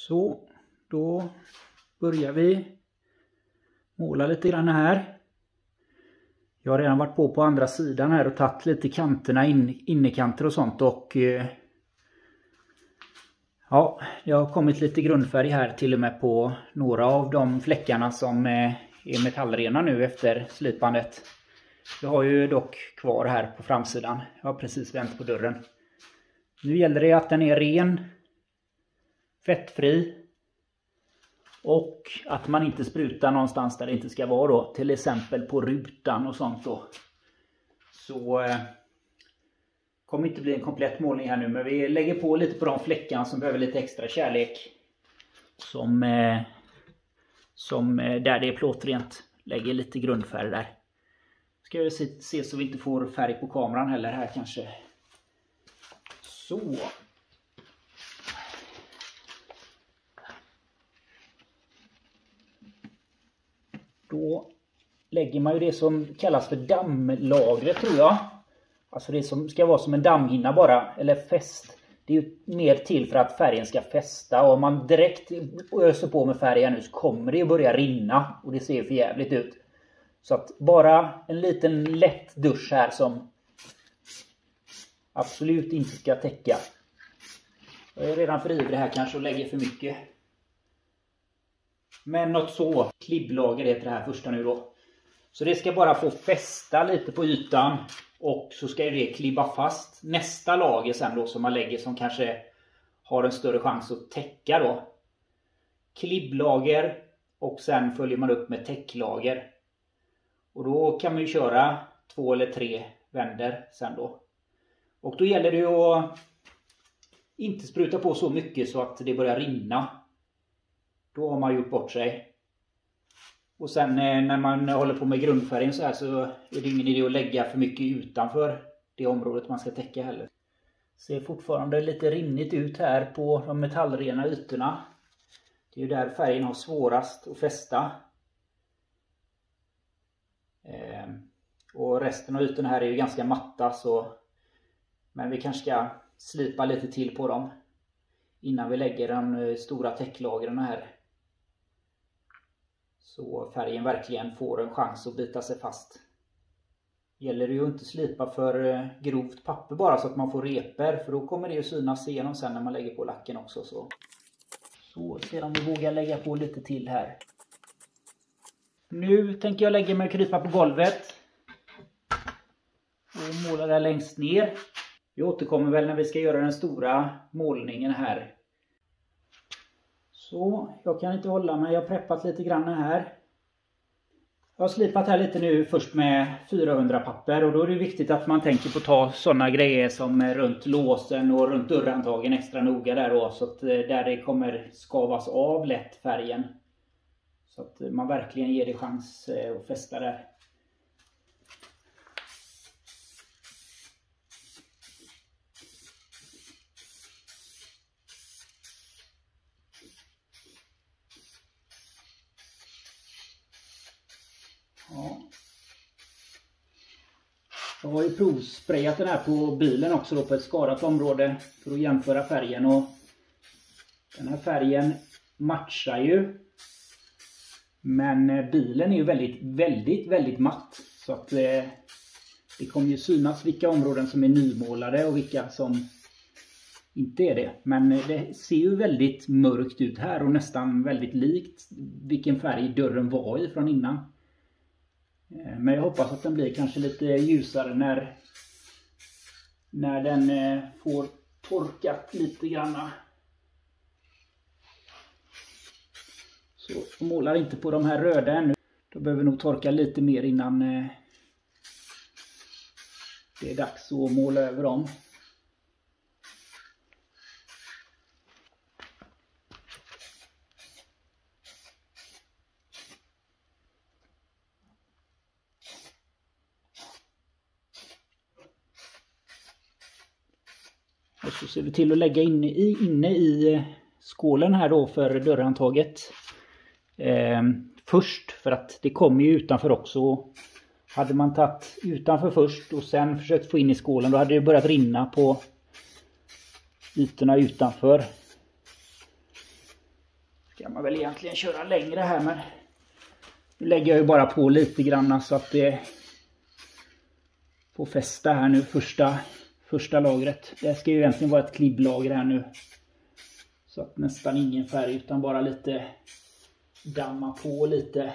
Så, då börjar vi måla lite grann här. Jag har redan varit på andra sidan här och tagit lite kanterna, innerkanter och sånt. Och ja, det har kommit lite grundfärg här till och med på några av de fläckarna som är metallrena nu efter slipandet. Jag har ju dock kvar här på framsidan. Jag har precis vänt på dörren. Nu gäller det att den är ren, fettfri och att man inte sprutar någonstans där det inte ska vara då. Till exempel på rutan och sånt då. Så kommer inte bli en komplett målning här nu, men vi lägger på lite på de fläckarna som behöver lite extra kärlek. Som där det är plåtrent. Lägger lite grundfärg där. Ska vi se så vi inte får färg på kameran heller här kanske. Så. Då lägger man ju det som kallas för dammlagret, tror jag. Alltså det som ska vara som en dammhinna bara, eller fäst. Det är ju mer till för att färgen ska fästa. Och om man direkt öser på med färgen nu så kommer det ju börja rinna. Och det ser ju för jävligt ut. Så att bara en liten lätt dusch här som absolut inte ska täcka. Jag är redan för ivrig här kanske och lägger för mycket. Men något så, klibblager heter det här första nu då. Så det ska bara få fästa lite på ytan. Och så ska det klibba fast nästa lager sen då som man lägger som kanske har en större chans att täcka då. Klibblager och sen följer man upp med täcklager. Och då kan man ju köra 2 eller 3 vänder sen då. Och då gäller det ju att inte spruta på så mycket så att det börjar rinna. Då har man gjort bort sig. Och sen när man håller på med grundfärgen så här så är det ingen idé att lägga för mycket utanför det området man ska täcka heller. Ser fortfarande lite rinnigt ut här på de metallrena ytorna. Det är ju där färgen har svårast att fästa. Och resten av ytorna här är ju ganska matta så... Men vi kanske ska slipa lite till på dem innan vi lägger de stora täcklagren här. Så färgen verkligen får en chans att bita sig fast. Gäller det ju inte slipa för grovt papper bara så att man får reper. För då kommer det ju synas igenom sen när man lägger på lacken också. Så ser om vi vågar lägga på lite till här. Nu tänker jag lägga mig och krypa på golvet. Och måla där längst ner. Vi återkommer väl när vi ska göra den stora målningen här. Så, jag kan inte hålla mig. Jag har preppat lite grann här. Jag har slipat här lite nu först med 400 papper. Och då är det viktigt att man tänker på att ta sådana grejer som runt låsen och runt dörrhandtagen extra noga där då. Så att där det kommer skavas av lätt färgen. Så att man verkligen ger det chans att fästa där. Ja. Jag har ju provsprayat den här på bilen också då på ett skadat område för att jämföra färgen. Och den här färgen matchar ju. Men bilen är ju väldigt matt. Så att det kommer ju synas vilka områden som är nymålade och vilka som inte är det. Men det ser ju väldigt mörkt ut här och nästan väldigt likt vilken färg dörren var i från innan. Men jag hoppas att den blir kanske lite ljusare när den får torkat lite grann. Så jag målar inte på de här röda ännu. Då behöver vi nog torka lite mer innan det är dags att måla över dem. Och så ser vi till att lägga inne i skålen här då för dörrhandtaget. Först, för att det kommer ju utanför också. Hade man tagit utanför först och sen försökt få in i skålen, då hade det börjat rinna på ytorna utanför. Kan man väl egentligen köra längre här, men nu lägger jag ju bara på lite grann så att det får fästa här nu första lagret. Det ska ju egentligen vara ett klibblager här nu. Så att nästan ingen färg utan bara lite damma på lite.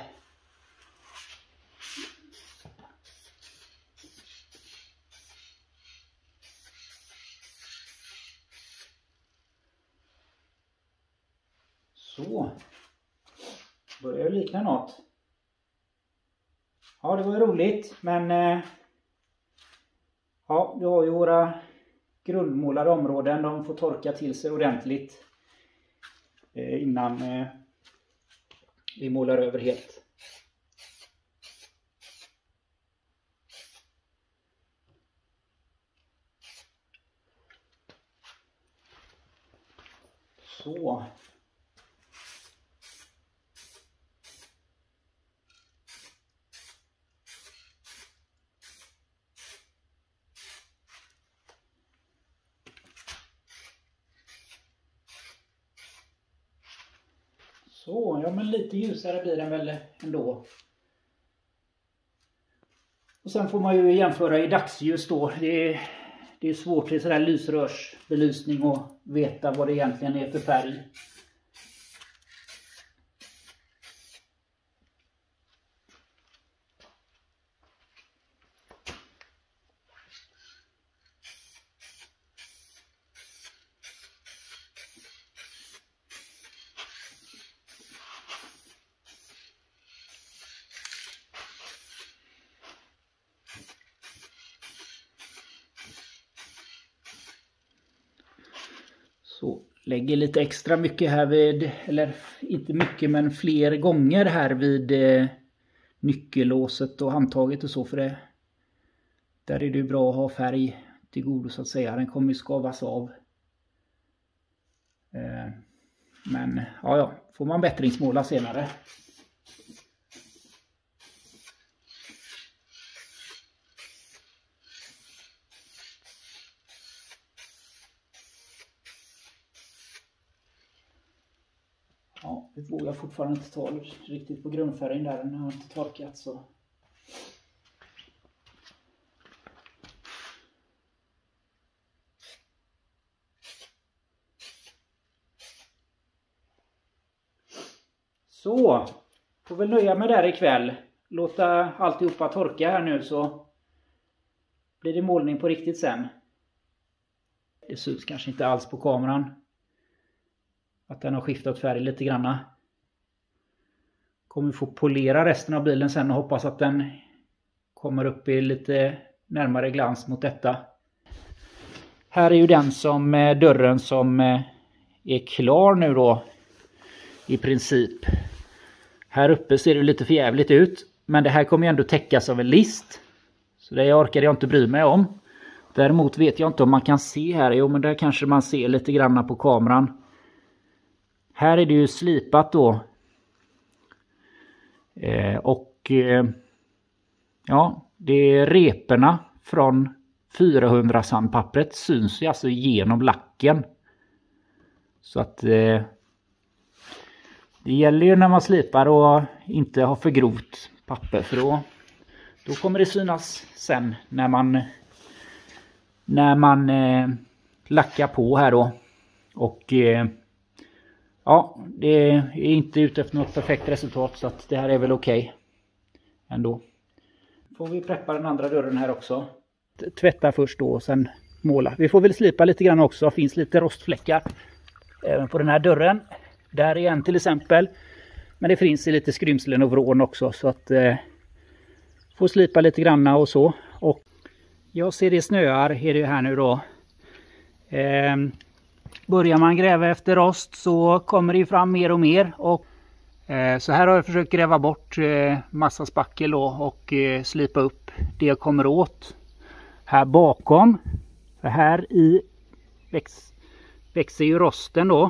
Så. Börjar ju likna något. Ja, det var ju roligt, men ja, vi har ju våra grundmålade områden. De får torka till sig ordentligt innan vi målar över helt. Så. Så, ja, men lite ljusare blir den väl ändå. Och sen får man ju jämföra i dagsljus då. Det är svårt i sådär lysrörsbelysning och veta vad det egentligen är för färg. Så lägger lite extra mycket här vid, eller inte mycket men fler gånger här vid nyckellåset och handtaget och så, för det. Där är det bra att ha färg till godo så att säga. Den kommer ju skavas av. Men ja, får man bättringsmåla senare. Ja, det vågar fortfarande inte ta riktigt på grundfärgen där. Den har inte torkat så. Så, får väl nöja mig där ikväll. Låta alltihopa torka här nu så blir det målning på riktigt sen. Det syns kanske inte alls på kameran att den har skiftat färg lite granna. Kommer få polera resten av bilen sen och hoppas att den kommer upp i lite närmare glans mot detta. Här är ju den som dörren som är klar nu då i princip. Här uppe ser det lite för jävligt ut, men det här kommer ju ändå täckas av en list. Så det orkar jag inte bry mig om. Däremot vet jag inte om man kan se här. Jo, men där kanske man ser lite granna på kameran. Här är det ju slipat då. Ja, det är reporna från 400 sandpappret syns ju alltså genom lacken. Så att det gäller ju när man slipar och inte ha för grovt papper, för då kommer det synas sen när man lackar på här då. Och ja, det är inte ute efter något perfekt resultat, så att det här är väl okej ändå. Får vi preppa den andra dörren här också. Tvätta först då och sen måla. Vi får väl slipa lite grann också. Det finns lite rostfläckar även på den här dörren. Där är en till exempel. Men det finns lite skrymslen och vrån också, så att får slipa lite grann och så. Och jag ser det snöar är det här nu då. Börjar man gräva efter rost så kommer det fram mer och mer. Och så här har jag försökt gräva bort massa spackel då, och slipa upp det jag kommer åt här bakom. För här i växer ju rosten då.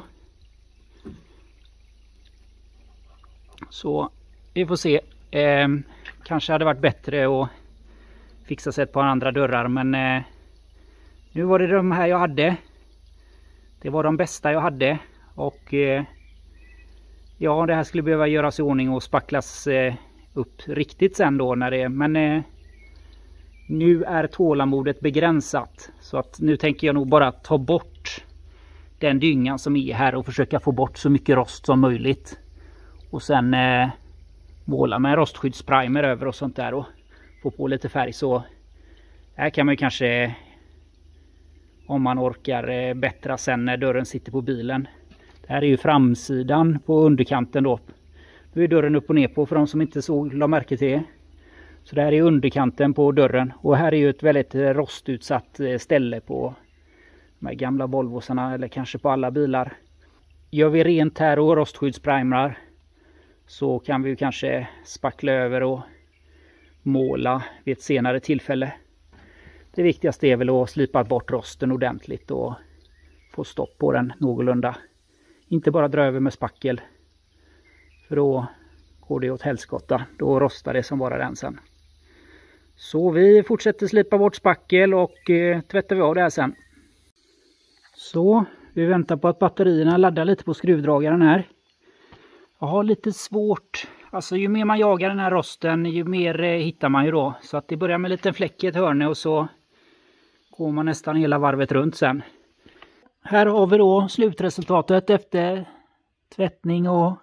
Så vi får se. Kanske hade varit bättre att fixa sig ett par andra dörrar, men nu var det de här jag hade. Det var de bästa jag hade, och ja, det här skulle behöva göras i ordning och spacklas upp riktigt sen då när det, men nu är tålamodet begränsat, så att nu tänker jag nog bara ta bort den dyngan som är här och försöka få bort så mycket rost som möjligt. Och sen måla med rostskyddsprimer över och sånt där och få på lite färg. Så här kan man ju kanske, om man orkar, bättra sen när dörren sitter på bilen. Det här är ju framsidan på underkanten då. Nu är dörren upp och ner på för de som inte la märke till det. Så det här är underkanten på dörren. Och här är ju ett väldigt rostutsatt ställe på de här gamla Volvosarna, eller kanske på alla bilar. Gör vi rent här och rostskyddsprimer, så kan vi ju kanske spackla över och måla vid ett senare tillfälle. Det viktigaste är väl att slipa bort rosten ordentligt och få stopp på den någorlunda. Inte bara dra över med spackel, för då går det åt helskotta. Då rostar det som bara den sen. Så vi fortsätter slipa bort spackel och tvättar vi av det här sen. Så vi väntar på att batterierna laddar lite på skruvdragaren här. Jag har lite svårt, alltså ju mer man jagar den här rosten ju mer hittar man ju då. Så att det börjar med en liten fläck i ett hörne och så går man nästan hela varvet runt sen. Här har vi då slutresultatet efter tvättning och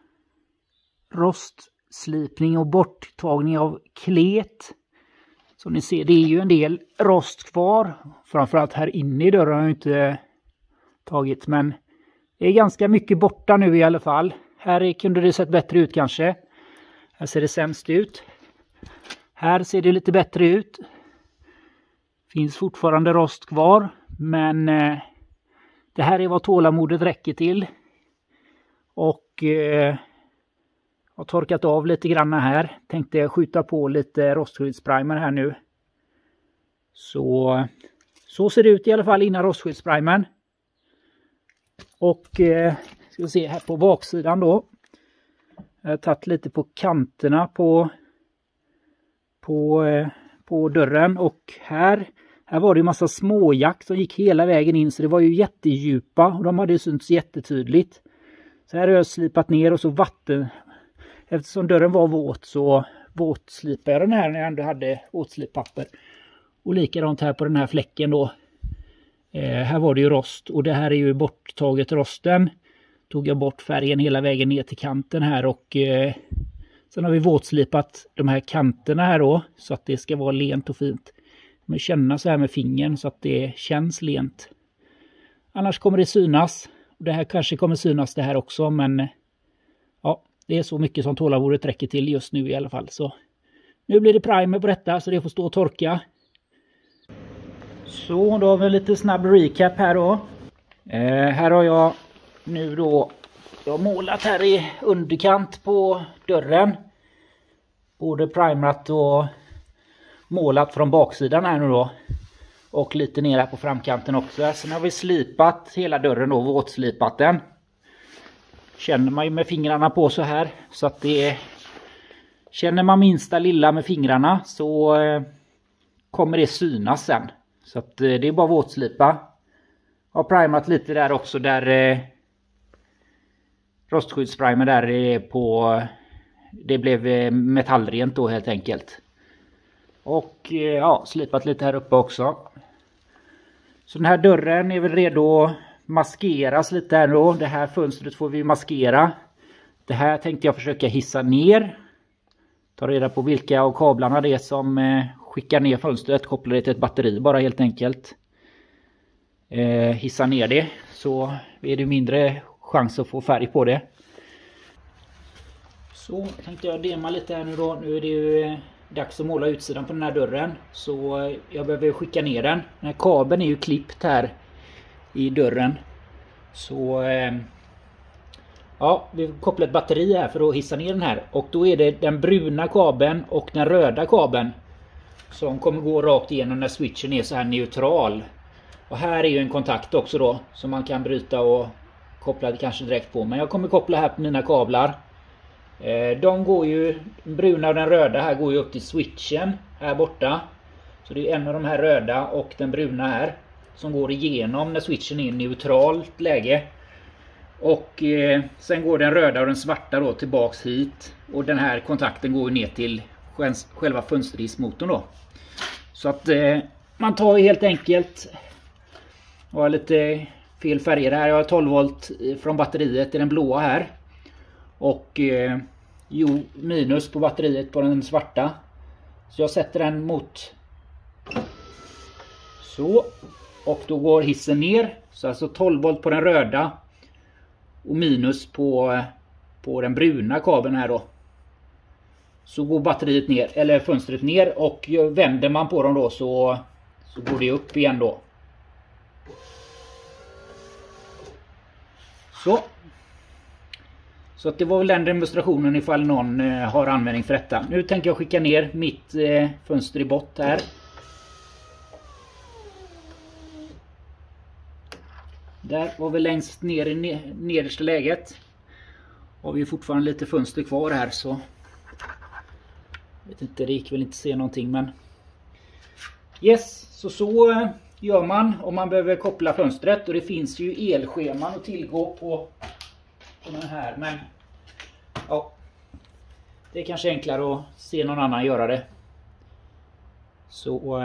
rostslipning och borttagning av klet. Som ni ser, det är ju en del rost kvar. Framförallt här inne i dörren har jag inte tagit, men det är ganska mycket borta nu i alla fall. Här kunde det sett bättre ut kanske. Här ser det sämst ut. Här ser det lite bättre ut. Finns fortfarande rost kvar, men det här är vad tålamodet räcker till. Och jag har torkat av lite grann här. Tänkte skjuta på lite rostskyddsprimer här nu. Så ser det ut i alla fall innan rostskyddsprimen. Och ska vi se här på baksidan då. Jag har tagit lite på kanterna på dörren. Och här var det en massa småjack som gick hela vägen in. Så det var ju jättedjupa och de hade ju synts jättetydligt. Så här har jag slipat ner och så vatten. Eftersom dörren var våt så våtslipade jag den här när jag ändå hade våtslippapper. Och likadant här på den här fläcken då. Här var det ju rost och det här är ju borttaget rosten. Tog jag bort färgen hela vägen ner till kanten här och sen har vi våtslipat de här kanterna här då. Så att det ska vara lent och fint. Men känna så här med fingern så att det känns lent. Annars kommer det synas. Och det här kanske kommer synas det här också, men ja, det är så mycket som tålamodet räcker till just nu i alla fall. Så nu blir det primer på detta så det får stå och torka. Så då har vi lite snabb recap här då. Här har jag nu då målat här i underkant på dörren. Både primerat och målat från baksidan här nu då. Och lite ner här på framkanten också. Sen har vi slipat hela dörren och våtslipat den. Känner man ju med fingrarna på så här. Så att det känner man minsta lilla med fingrarna så kommer det synas sen. Så att det är bara våtslipa. Jag har primat lite där också där rostskyddsprimer där är på. Det blev metallrent då helt enkelt. Och ja, slipat lite här uppe också. Så den här dörren är väl redo att maskeras lite här då. Det här fönstret får vi maskera. Det här tänkte jag försöka hissa ner. Ta reda på vilka av kablarna det är som skickar ner fönstret. Kopplar det till ett batteri bara helt enkelt. Hissa ner det. Så är det mindre chans att få färg på det. Så tänkte jag dema lite här nu då. Nu är det ju dags att måla utsidan på den här dörren. Så jag behöver skicka ner den. Den här kabeln är ju klippt här i dörren. Så ja, vi kopplar ett batteri här för att hissa ner den här. Och då är det den bruna kabeln och den röda kabeln som kommer gå rakt igenom när switchen är så här neutral. Och här är ju en kontakt också då som man kan bryta och koppla det kanske direkt på. Men jag kommer koppla här på mina kablar. De går ju, den bruna och den röda här går ju upp till switchen här borta. Så det är en av de här röda och den bruna här som går igenom när switchen är i neutralt läge. Och sen går den röda och den svarta då tillbaks hit. Och den här kontakten går ner till själva fönsterdismotorn då. Så att man tar helt enkelt, jag har lite fel färger här, jag har 12 volt från batteriet i den blåa här. Och minus på batteriet på den svarta. Så jag sätter den mot så. Och då går hissen ner. Så alltså 12 volt på den röda. Och minus på den bruna kabeln här då. Så går batteriet ner, eller fönstret ner. Och vänder man på dem då så går det upp igen då. Så att det var väl den demonstrationen ifall någon har användning för detta. Nu tänker jag skicka ner mitt fönster i bott här. Där var vi längst ner i nedersta läget. Har vi fortfarande lite fönster kvar här så. Vet inte, det gick väl inte se någonting men. Yes, så gör man om man behöver koppla fönstret. Och det finns ju elscheman att tillgå på den här. Men ja, det är kanske enklare att se någon annan göra det. Så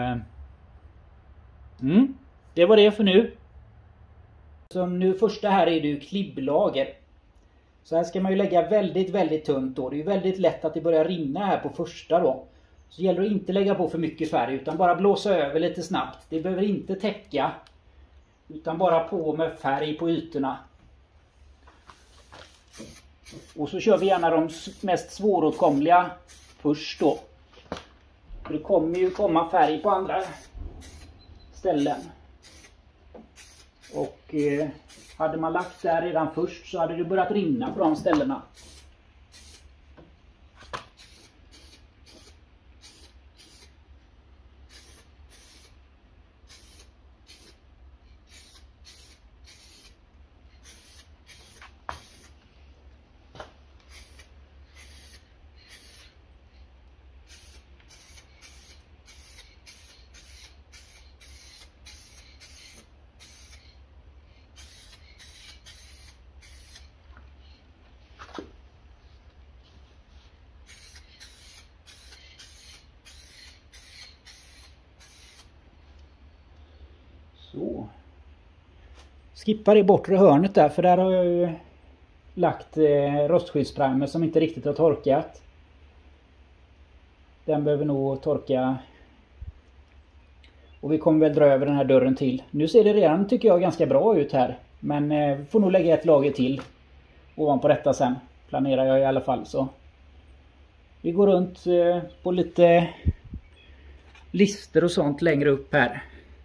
det var det för nu. Så nu första här är det ju klibblager. Så här ska man ju lägga väldigt, väldigt tunt då. Det är ju väldigt lätt att det börjar rinna här på första då. Så gäller det att inte lägga på för mycket färg utan bara blåsa över lite snabbt. Det behöver inte täcka. Utan bara på med färg på ytorna. Och så kör vi gärna de mest svåråtkomliga först då. För det kommer ju komma färg på andra ställen. Och hade man lagt där redan först så hade det börjat rinna på de ställena. Så. Skippar det bortre hörnet där, för där har jag ju lagt rostskyddsprimer som inte riktigt har torkat. Den behöver nog torka. Och vi kommer väl dra över den här dörren till. Nu ser det redan, tycker jag, ganska bra ut här. Men vi får nog lägga ett lager till ovanpå detta sen. Planerar jag i alla fall. Så vi går runt på lite lister och sånt längre upp här.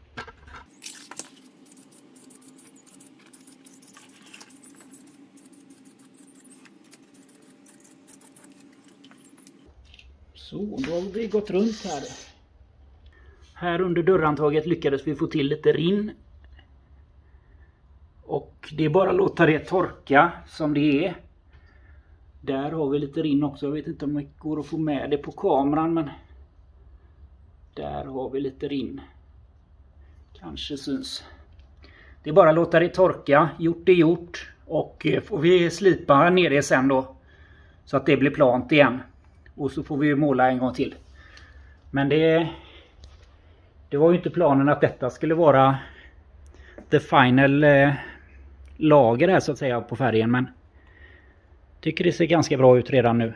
Så, då har vi gått runt här. Här under dörrhandtaget lyckades vi få till lite rinn. Och det är bara att låta det torka som det är. Där har vi lite rinn också. Jag vet inte om det går att få med det på kameran, men där har vi lite rinn. Kanske syns. Det är bara att låta det torka. Gjort är gjort. Och får vi slipa ner det sen då. Så att det blir plant igen. Och så får vi måla en gång till. Men det var ju inte planen att detta skulle vara the final lager här så att säga på färgen. Men tycker det ser ganska bra ut redan nu.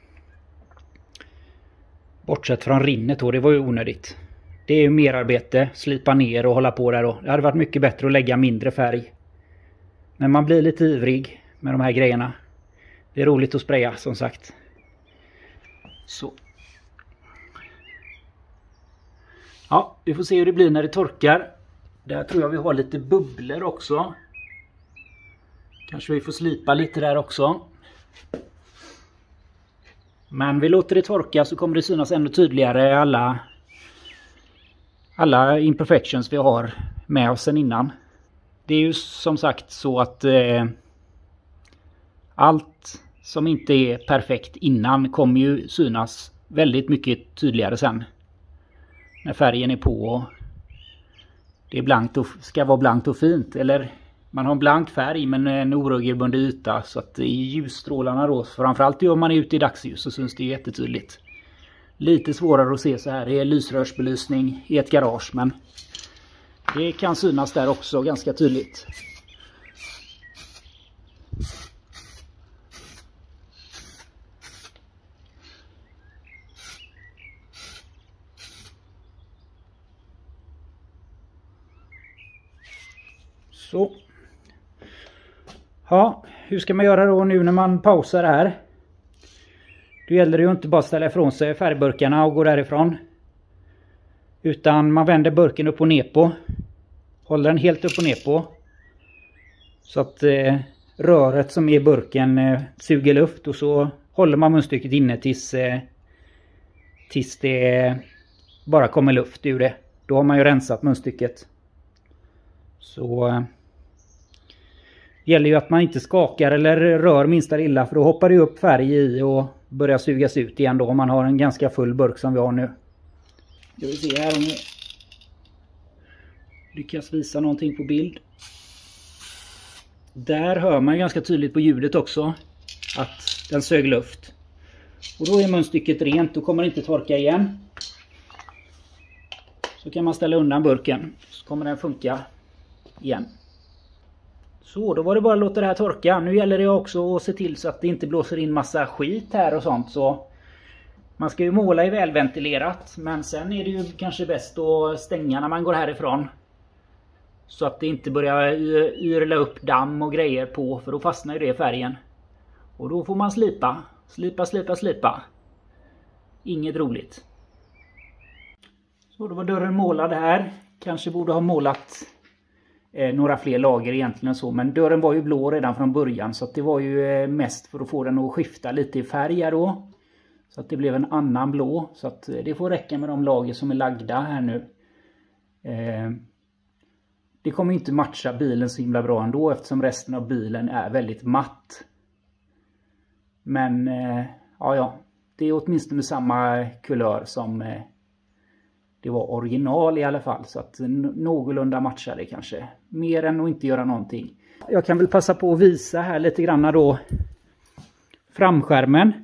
Bortsett från rinnet då, det var ju onödigt. Det är ju mer arbete, slipa ner och hålla på där då. Det hade varit mycket bättre att lägga mindre färg. Men man blir lite ivrig med de här grejerna. Det är roligt att spraya som sagt. Så. Ja, vi får se hur det blir när det torkar. Där tror jag vi har lite bubblor också. Kanske vi får slipa lite där också. Men vi låter det torka så kommer det synas ännu tydligare alla imperfections vi har med oss sen innan. Det är ju som sagt så att allt som inte är perfekt innan kommer ju synas väldigt mycket tydligare sen. När färgen är på och det är blankt och ska vara blankt och fint. Eller Man har en blank färg men en oregelbunden yta, så att i ljusstrålarna då, framförallt om man är ute i dagsljus, så syns det jättetydligt. Lite svårare att se så här, det är lysrörsbelysning i ett garage, men det kan synas där också ganska tydligt. Så. Ja, hur ska man göra då nu när man pausar det här? Då gäller det ju inte bara att ställa ifrån sig färgburkarna och gå därifrån. Utan man vänder burken upp och ner på. Håller den helt upp och ner på. Så att röret som är i burken suger luft, och så håller man munstycket inne tills det bara kommer luft ur det. Då har man ju rensat munstycket. Så gäller ju att man inte skakar eller rör minsta lilla, för då hoppar det upp färg i och börjar sugas ut igen då, om man har en ganska full burk som vi har nu. Ska vi se här om vi lyckas visa någonting på bild. Där hör man ganska tydligt på ljudet också att den sög luft. Och då är munstycket rent, då kommer det inte torka igen. Så kan man ställa undan burken, så kommer den funka igen. Så, då var det bara att låta det här torka. Nu gäller det också att se till så att det inte blåser in massa skit här och sånt. Så man ska ju måla i välventilerat, men sen är det ju kanske bäst att stänga när man går härifrån. Så att det inte börjar yrla upp damm och grejer på, för då fastnar ju det i färgen. Och då får man slipa. Slipa. Inget roligt. Så, då var dörren målad här. Kanske borde ha målat några fler lager egentligen så, men dörren var ju blå redan från början, så att det var ju mest för att få den att skifta lite i färg här då. Så att det blev en annan blå, så att det får räcka med de lager som är lagda här nu. Det kommer inte matcha bilen så himla bra ändå, eftersom resten av bilen är väldigt matt. Men ja, det är åtminstone samma kulör som det var original i alla fall, så att någorlunda matchar det kanske. Mer än att inte göra någonting. Jag kan väl passa på att visa här lite grann då framskärmen.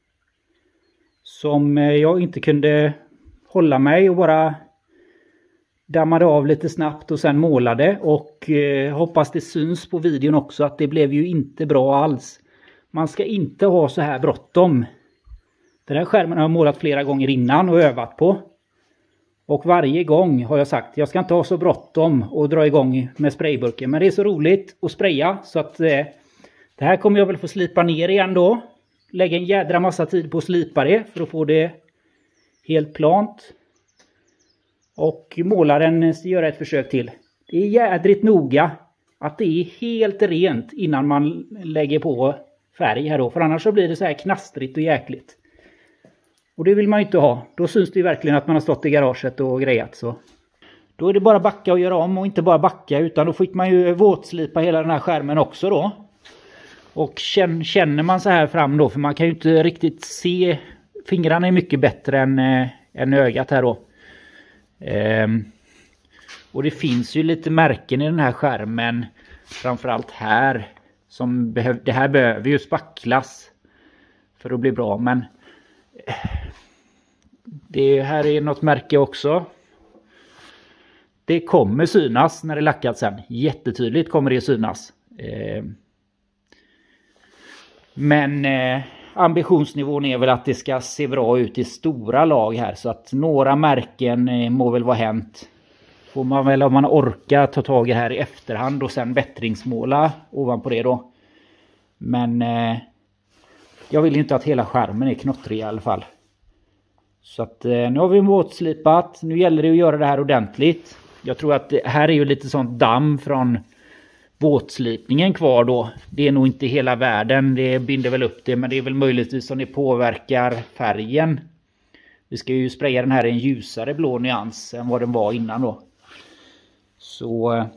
Som jag inte kunde hålla mig och bara dammade av lite snabbt och sen målade. Och hoppas det syns på videon också att det blev ju inte bra alls. Man ska inte ha så här bråttom. Den här skärmen har jag målat flera gånger innan och övat på. Och varje gång har jag sagt, jag ska inte ha så bråttom och dra igång med sprayburken. Men det är så roligt att spraya, så att det här kommer jag väl få slipa ner igen då. Lägga en jädra massa tid på att slipa det för att få det helt plant. Och målaren ska göra ett försök till. Det är jädrigt noga att det är helt rent innan man lägger på färg här då. För annars så blir det så här knastrigt och jäkligt. Och det vill man ju inte ha. Då syns det ju verkligen att man har stått i garaget och grejat. Så då är det bara backa och göra om, och inte bara backa, utan då fick man ju våtslipa hela den här skärmen också då. Och känner man så här fram då, för man kan ju inte riktigt se, fingrarna är mycket bättre än ögat här då. Och det finns ju lite märken i den här skärmen, framförallt här, som det här behöver ju spacklas för att bli bra, men det här är något märke också. Det kommer synas när det lackat sen. Jättetydligt kommer det synas. Men ambitionsnivån är väl att det ska se bra ut i stora lag här. Så att några märken må väl vara hänt. Får man väl, om man orkar, ta tag i det här i efterhand och sen bättringsmåla ovanpå det då. Men jag vill inte att hela skärmen är knottrig i alla fall. Så att nu har vi våtslipat. Nu gäller det att göra det här ordentligt. Jag tror att det här är ju lite sånt damm från våtslipningen kvar då. Det är nog inte hela världen. Det binder väl upp det. Men det är väl möjligtvis som det påverkar färgen. Vi ska ju spraya den här i en ljusare blå nyans än vad den var innan då. Så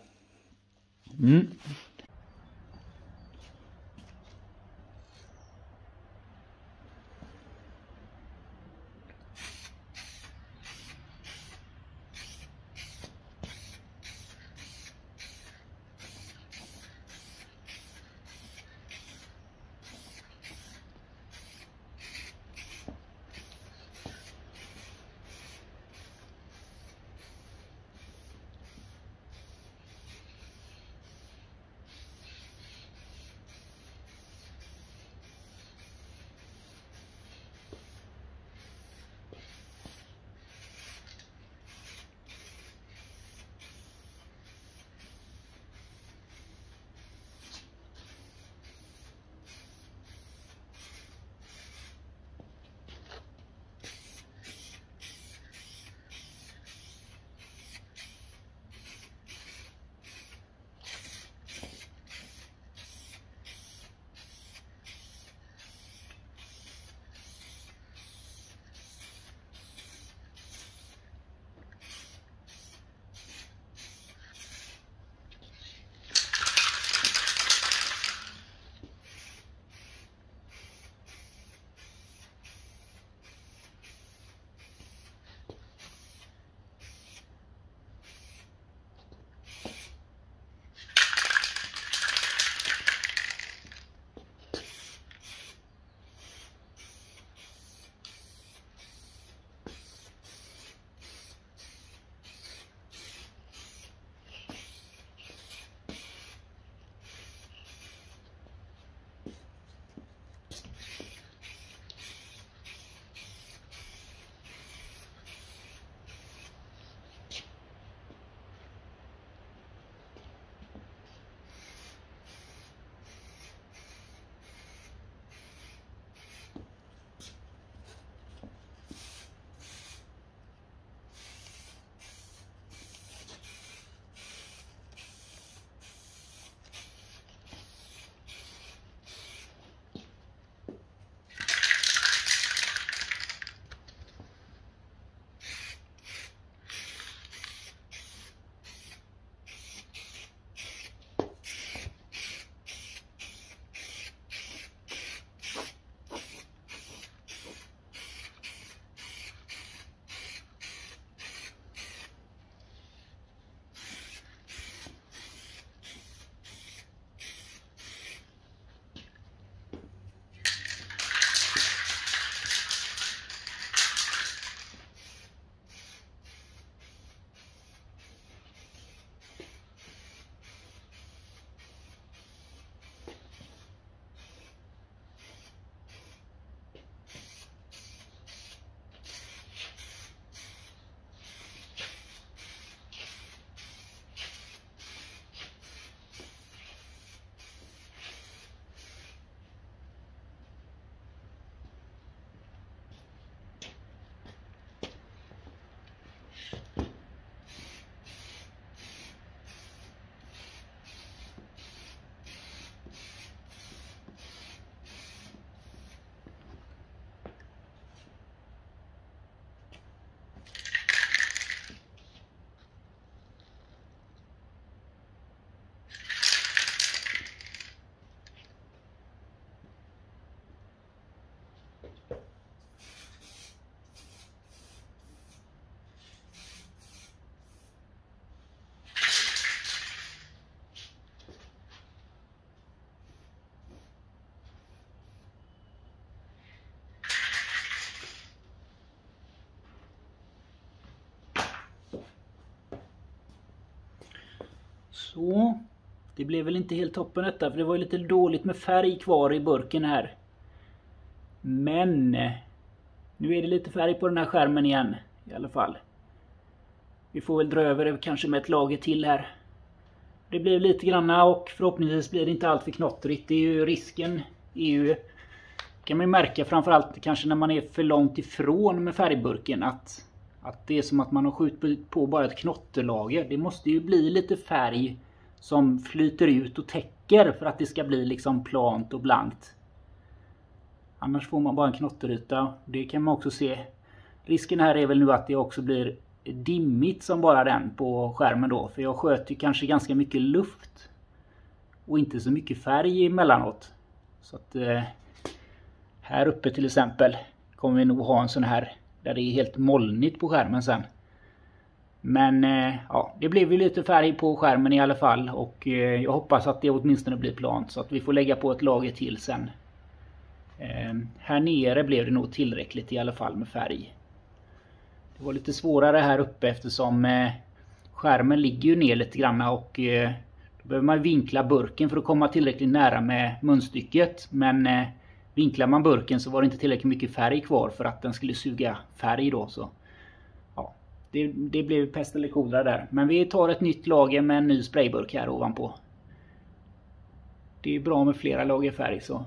Så. Det blev väl inte helt toppen detta, för det var ju lite dåligt med färg kvar i burken här. Men nu är det lite färg på den här skärmen igen i alla fall. Vi får väl dra över det kanske med ett lager till här. Det blev lite granna och förhoppningsvis blir det inte allt för knottrigt. Det är ju risken. Kan man ju märka framförallt kanske när man är för långt ifrån med färgburken att det är som att man har skjutit på bara ett knotterlager. Det måste ju bli lite färg som flyter ut och täcker för att det ska bli liksom plant och blankt. Annars får man bara en knotteryta. Det kan man också se. Risken här är väl nu att det också blir dimmigt som bara den på skärmen då. För jag sköt ju kanske ganska mycket luft. Och inte så mycket färg emellanåt. Så att här uppe till exempel kommer vi nog ha en sån här där det är helt molnigt på skärmen sen. Men ja, det blev ju lite färg på skärmen i alla fall. Och jag hoppas att det åtminstone blir plant så att vi får lägga på ett lager till sen. Här nere blev det nog tillräckligt i alla fall med färg. Det var lite svårare här uppe eftersom skärmen ligger ju ner lite grann och då behöver man vinkla burken för att komma tillräckligt nära med munstycket. Men vinklar man burken så var det inte tillräckligt mycket färg kvar för att den skulle suga färg då. Så ja, det blev pest eller kolera där. Men vi tar ett nytt lager med en ny sprayburk här ovanpå. Det är bra med flera lager färg så.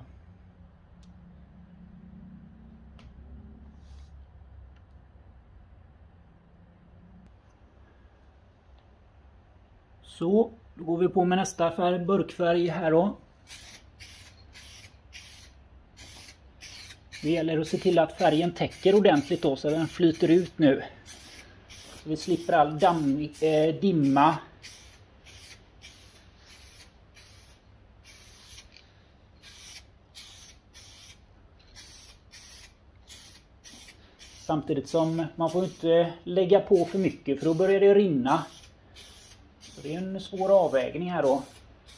Så, då går vi på med nästa burkfärg här då. Det gäller att se till att färgen täcker ordentligt då så den flyter ut nu. Så vi slipper all dimma. Samtidigt som man får inte lägga på för mycket för då börjar det rinna. Så det är en svår avvägning här då.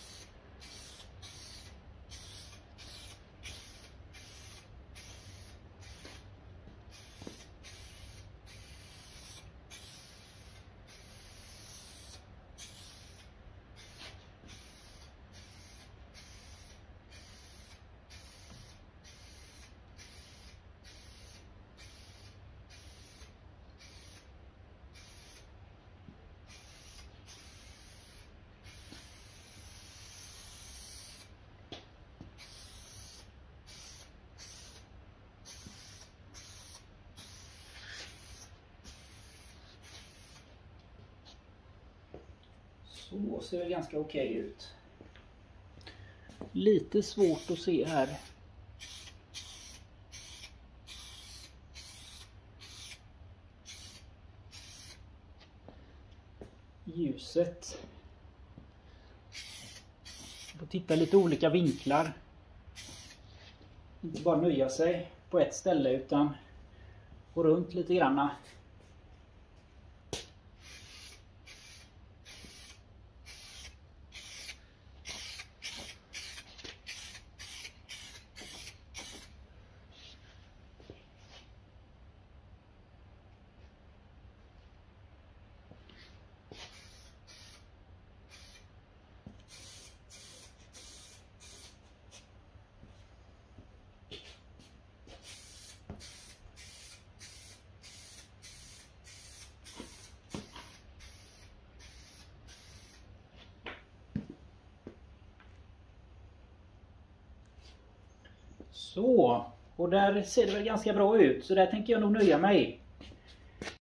Så ser det ganska okej ut. Lite svårt att se här. Ljuset. Jag får titta lite olika vinklar. Inte bara nöja sig på ett ställe utan gå runt lite grann. Så, och där ser det väl ganska bra ut. Så där tänker jag nog nöja mig.